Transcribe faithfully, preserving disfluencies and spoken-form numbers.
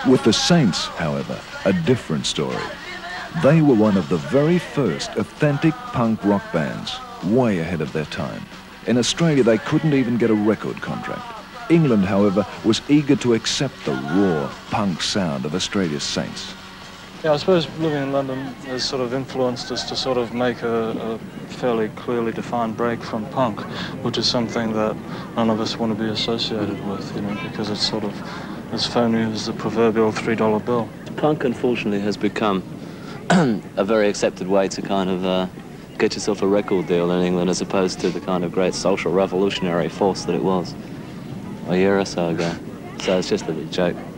With the Saints, however, a different story. They were one of the very first authentic punk rock bands, way ahead of their time. In Australia, they couldn't even get a record contract. England, however, was eager to accept the raw punk sound of Australia's Saints. Yeah, I suppose living in London has sort of influenced us to sort of make a, a fairly clearly defined break from punk, which is something that none of us want to be associated with, you know, because it's sort of as phony as the proverbial three dollar bill. Punk, unfortunately, has become a very accepted way to kind of uh, get yourself a record deal in England, as opposed to the kind of great social revolutionary force that it was a year or so ago. So it's just a big joke.